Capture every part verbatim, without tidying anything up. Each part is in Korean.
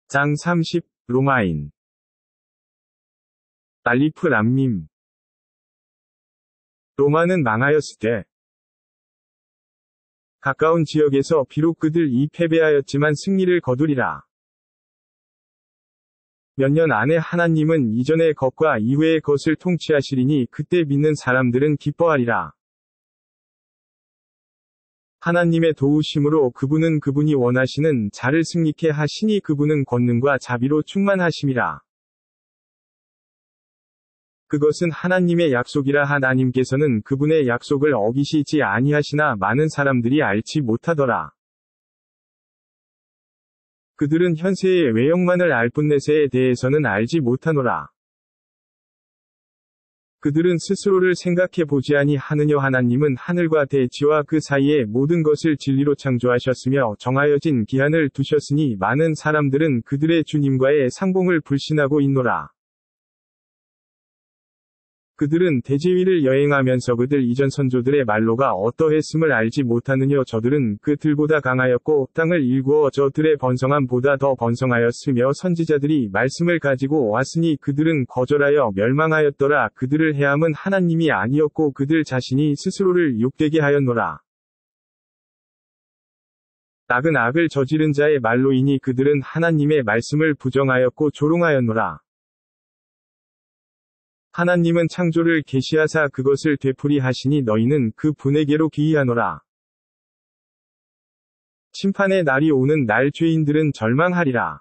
장 삼십, 로마인. 알리프 람밈. 로마는 망하였을 때 가까운 지역에서 비록 그들이 패배하였지만 승리를 거두리라. 몇 년 안에 하나님은 이전의 것과 이후의 것을 통치하시리니 그때 믿는 사람들은 기뻐하리라. 하나님의 도우심으로 그분은 그분이 원하시는 자를 승리케 하시니 그분은 권능과 자비로 충만하심이라. 그것은 하나님의 약속이라. 하나님께서는 그분의 약속을 어기시지 아니하시나 많은 사람들이 알지 못하더라. 그들은 현세의 외형만을 알 뿐 내세에 대해서는 알지 못하노라. 그들은 스스로를 생각해 보지 아니하느뇨. 하나님은 하늘과 대지와 그 사이의 모든 것을 진리로 창조하셨으며 정하여진 기한을 두셨으니 많은 사람들은 그들의 주님과의 상봉을 불신하고 있노라. 그들은 대지 위를 여행하면서 그들 이전 선조들의 말로가 어떠했음을 알지 못하느뇨. 저들은 그들보다 강하였고 땅을 일구어 저들의 번성함보다 더 번성하였으며 선지자들이 말씀을 가지고 왔으니 그들은 거절하여 멸망하였더라. 그들을 해함은 하나님이 아니었고 그들 자신이 스스로를 욕되게 하였노라. 악은 악을 저지른 자의 말로이니 그들은 하나님의 말씀을 부정하였고 조롱하였노라. 하나님은 창조를 계시하사 그것을 되풀이하시니 너희는 그 분에게로 귀의하노라. 심판의 날이 오는 날 죄인들은 절망하리라.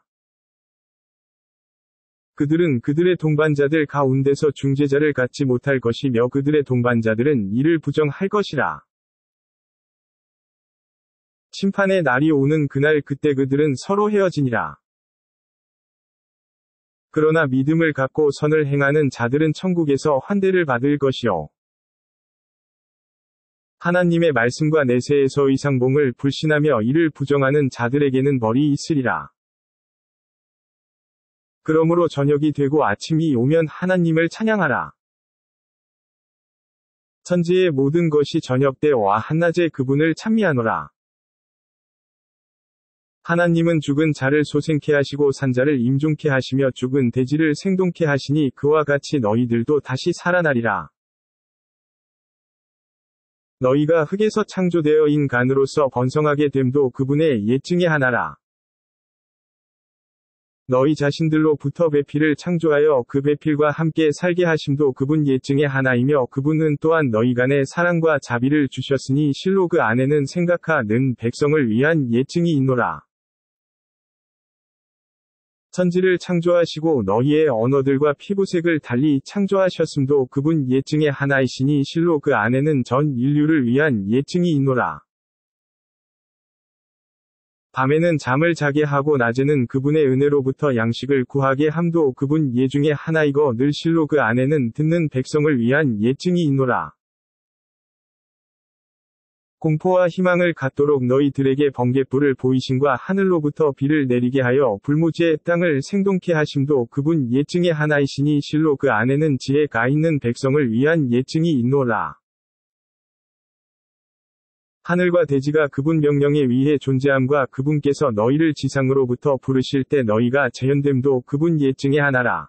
그들은 그들의 동반자들 가운데서 중재자를 갖지 못할 것이며 그들의 동반자들은 이를 부정할 것이라. 심판의 날이 오는 그날 그때 그들은 서로 헤어지니라. 그러나 믿음을 갖고 선을 행하는 자들은 천국에서 환대를 받을 것이요. 하나님의 말씀과 내세에서의 상봉을 불신하며 이를 부정하는 자들에게는 벌이 있으리라. 그러므로 저녁이 되고 아침이 오면 하나님을 찬양하라. 천지의 모든 것이 저녁 때와 한낮에 그분을 찬미하노라. 하나님은 죽은 자를 소생케 하시고 산 자를 임종케 하시며 죽은 돼지를 생동케 하시니 그와 같이 너희들도 다시 살아나리라. 너희가 흙에서 창조되어 인간으로서 번성하게 됨도 그분의 예증의 하나라. 너희 자신들로부터 배필을 창조하여 그 배필과 함께 살게 하심도 그분 예증의 하나이며 그분은 또한 너희 간에 사랑과 자비를 주셨으니 실로 그 안에는 생각하는 백성을 위한 예증이 있노라. 천지를 창조하시고 너희의 언어들과 피부색을 달리 창조하셨음도 그분 예증의 하나이시니 실로 그 안에는 전 인류를 위한 예증이 있노라. 밤에는 잠을 자게 하고 낮에는 그분의 은혜로부터 양식을 구하게 함도 그분 예중의 하나이고 늘 실로 그 안에는 듣는 백성을 위한 예증이 있노라. 공포와 희망을 갖도록 너희들에게 번갯불을 보이심과 하늘로부터 비를 내리게 하여 불모지의 땅을 생동케 하심도 그분 예증의 하나이시니 실로 그 안에는 지혜가 있는 백성을 위한 예증이 있노라. 하늘과 대지가 그분 명령에 의해 존재함과 그분께서 너희를 지상으로부터 부르실 때 너희가 재현됨도 그분 예증의 하나라.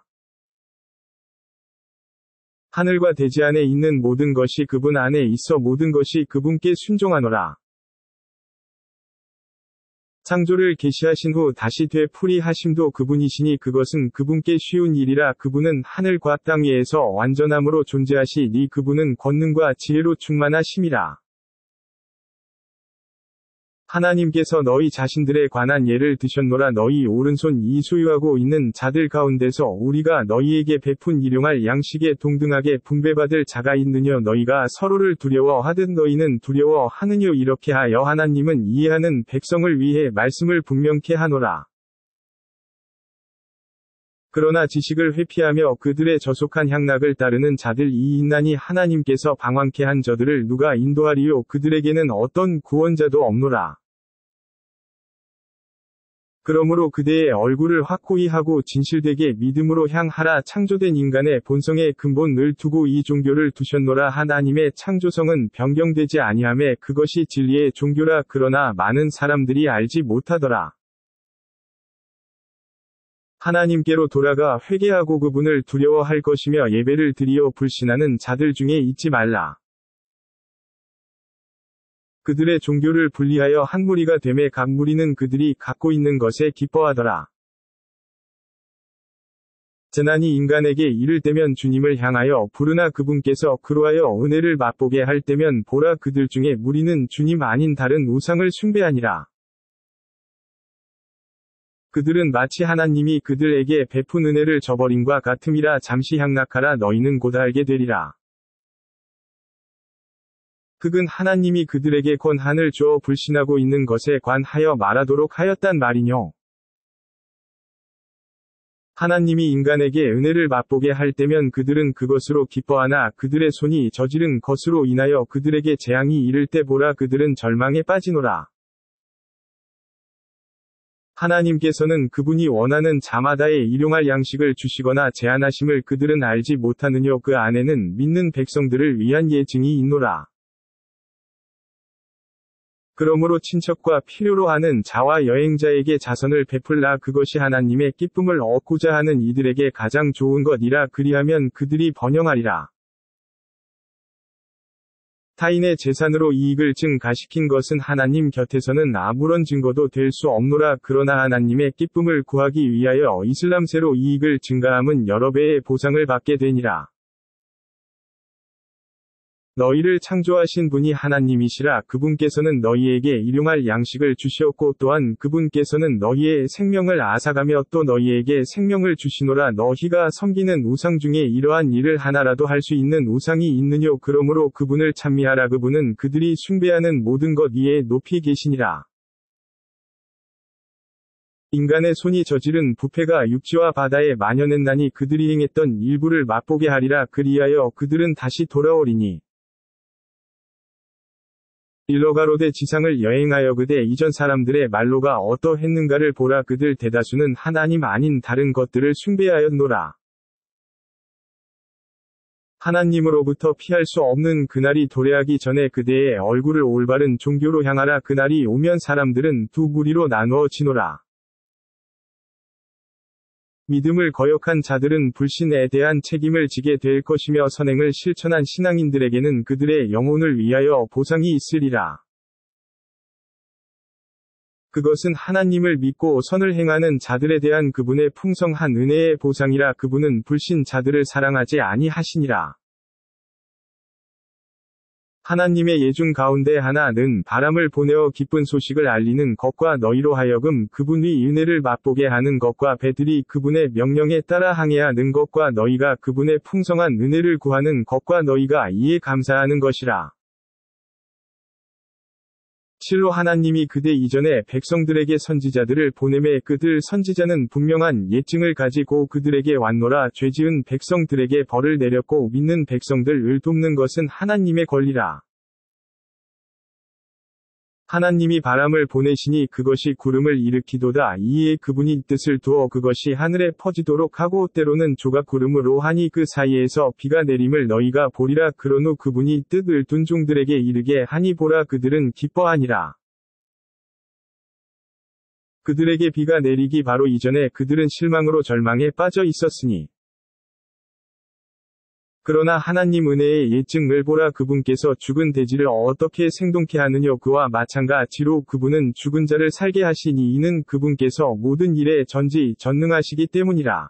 하늘과 대지 안에 있는 모든 것이 그분 안에 있어 모든 것이 그분께 순종하노라. 창조를 계시하신 후 다시 되풀이하심도 그분이시니 그것은 그분께 쉬운 일이라. 그분은 하늘과 땅 위에서 완전함으로 존재하시니 그분은 권능과 지혜로 충만하심이라. 하나님께서 너희 자신들에 관한 예를 드셨노라. 너희 오른손 이 소유하고 있는 자들 가운데서 우리가 너희에게 베푼 일용할 양식에 동등하게 분배받을 자가 있느뇨. 너희가 서로를 두려워하듯 너희는 두려워하느뇨. 이렇게 하여 하나님은 이해하는 백성을 위해 말씀을 분명케 하노라. 그러나 지식을 회피하며 그들의 저속한 향락을 따르는 자들 이 있나니 하나님께서 방황케 한 저들을 누가 인도하리요. 그들에게는 어떤 구원자도 없노라. 그러므로 그대의 얼굴을 확고히 하고 진실되게 믿음으로 향하라. 창조된 인간의 본성의 근본을 두고 이 종교를 두셨노라. 하나님의 창조성은 변경되지 아니하매 그것이 진리의 종교라. 그러나 많은 사람들이 알지 못하더라. 하나님께로 돌아가 회개하고 그분을 두려워할 것이며 예배를 드리어 불신하는 자들 중에 있지 말라. 그들의 종교를 분리하여 한 무리가 되매 각 무리는 그들이 갖고 있는 것에 기뻐하더라. 재난이 인간에게 이를 때면 주님을 향하여 부르나 그분께서 그로하여 은혜를 맛보게 할 때면 보라 그들 중에 무리는 주님 아닌 다른 우상을 숭배하니라. 그들은 마치 하나님이 그들에게 베푼 은혜를 저버림과 같음이라. 잠시 향락하라. 너희는 곧 알게 되리라. 그건 하나님이 그들에게 권한을 주어 불신하고 있는 것에 관하여 말하도록 하였단 말이뇨. 하나님이 인간에게 은혜를 맛보게 할 때면 그들은 그것으로 기뻐하나 그들의 손이 저지른 것으로 인하여 그들에게 재앙이 이를 때 보라 그들은 절망에 빠지노라. 하나님께서는 그분이 원하는 자마다의 일용할 양식을 주시거나 제한하심을 그들은 알지 못하느뇨. 그 안에는 믿는 백성들을 위한 예증이 있노라. 그러므로 친척과 필요로 하는 자와 여행자에게 자선을 베풀라. 그것이 하나님의 기쁨을 얻고자 하는 이들에게 가장 좋은 것이라. 그리하면 그들이 번영하리라. 타인의 재산으로 이익을 증가시킨 것은 하나님 곁에서는 아무런 증거도 될 수 없노라. 그러나 하나님의 기쁨을 구하기 위하여 이슬람세로 이익을 증가함은 여러 배의 보상을 받게 되니라. 너희를 창조하신 분이 하나님이시라. 그분께서는 너희에게 일용할 양식을 주시었고 또한 그분께서는 너희의 생명을 앗아가며 또 너희에게 생명을 주시노라. 너희가 섬기는 우상 중에 이러한 일을 하나라도 할 수 있는 우상이 있느뇨. 그러므로 그분을 찬미하라. 그분은 그들이 숭배하는 모든 것 위에 높이 계시니라. 인간의 손이 저지른 부패가 육지와 바다에 만연했나니 그들이 행했던 일부를 맛보게 하리라. 그리하여 그들은 다시 돌아오리니 일러가로되 지상을 여행하여 그대 이전 사람들의 말로가 어떠했는가를 보라. 그들 대다수는 하나님 아닌 다른 것들을 숭배하였노라. 하나님으로부터 피할 수 없는 그날이 도래하기 전에 그대의 얼굴을 올바른 종교로 향하라. 그날이 오면 사람들은 두 무리로 나누어지노라. 믿음을 거역한 자들은 불신에 대한 책임을 지게 될 것이며 선행을 실천한 신앙인들에게는 그들의 영혼을 위하여 보상이 있으리라. 그것은 하나님을 믿고 선을 행하는 자들에 대한 그분의 풍성한 은혜의 보상이라. 그분은 불신 자들을 사랑하지 아니하시니라. 하나님의 예중 가운데 하나는 바람을 보내어 기쁜 소식을 알리는 것과 너희로 하여금 그분의 은혜를 맛보게 하는 것과 배들이 그분의 명령에 따라 항해하는 것과 너희가 그분의 풍성한 은혜를 구하는 것과 너희가 이에 감사하는 것이라. 실로 하나님이 그대 이전에 백성들에게 선지자들을 보내매 그들 선지자는 분명한 예증을 가지고 그들에게 왔노라. 죄지은 백성들에게 벌을 내렸고 믿는 백성들을 돕는 것은 하나님의 권리라. 하나님이 바람을 보내시니 그것이 구름을 일으키도다. 이에 그분이 뜻을 두어 그것이 하늘에 퍼지도록 하고 때로는 조각구름으로 하니 그 사이에서 비가 내림을 너희가 보리라. 그런 후 그분이 뜻을 둔 종들에게 이르게 하니 보라 그들은 기뻐하니라. 그들에게 비가 내리기 바로 이전에 그들은 실망으로 절망에 빠져 있었으니 그러나 하나님 은혜의 예증을 보라. 그분께서 죽은 돼지를 어떻게 생동케 하느뇨. 그와 마찬가지로 그분은 죽은 자를 살게 하시니 이는 그분께서 모든 일에 전지 전능하시기 때문이라.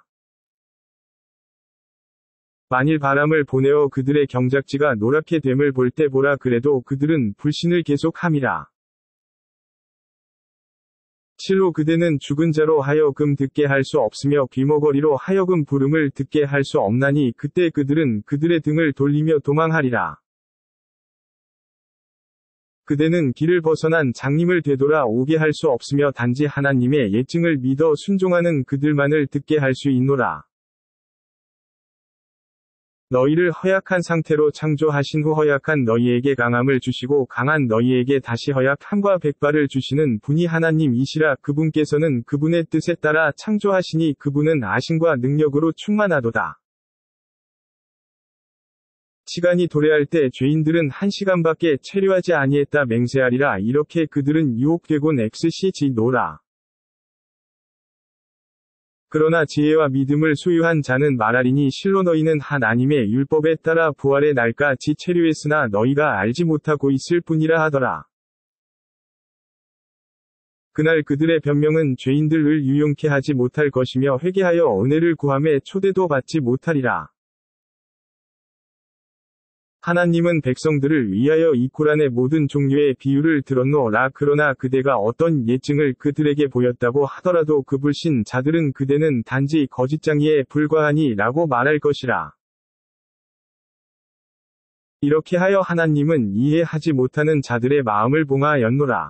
만일 바람을 보내어 그들의 경작지가 노랗게 됨을 볼 때 보라. 그래도 그들은 불신을 계속함이라. 실로 그대는 죽은 자로 하여금 듣게 할 수 없으며 귀머거리로 하여금 부름을 듣게 할 수 없나니 그때 그들은 그들의 등을 돌리며 도망하리라. 그대는 길을 벗어난 장님을 되돌아 오게 할 수 없으며 단지 하나님의 예증을 믿어 순종하는 그들만을 듣게 할 수 있노라. 너희를 허약한 상태로 창조하신 후 허약한 너희에게 강함을 주시고 강한 너희에게 다시 허약함과 백발을 주시는 분이 하나님이시라. 그분께서는 그분의 뜻에 따라 창조하시니 그분은 아심과 능력으로 충만하도다. 시간이 도래할 때 죄인들은 한 시간밖에 체류하지 아니했다 맹세하리라. 이렇게 그들은 유혹되곤 엑스시지 노라. 그러나 지혜와 믿음을 소유한 자는 말하리니 실로 너희는 하나님의 율법에 따라 부활의 날까지 체류했으나 너희가 알지 못하고 있을 뿐이라 하더라. 그날 그들의 변명은 죄인들을 유용케 하지 못할 것이며 회개하여 은혜를 구함에 초대도 받지 못하리라. 하나님은 백성들을 위하여 이 코란의 모든 종류의 비유를 들었노라. 그러나 그대가 어떤 예증을 그들에게 보였다고 하더라도 그 불신 자들은 그대는 단지 거짓장이에 불과하니 라고 말할 것이라. 이렇게 하여 하나님은 이해하지 못하는 자들의 마음을 봉하였노라.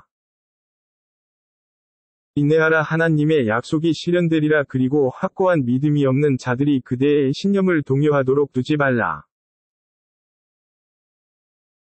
인내하라. 하나님의 약속이 실현되리라. 그리고 확고한 믿음이 없는 자들이 그대의 신념을 동요하도록 두지 말라.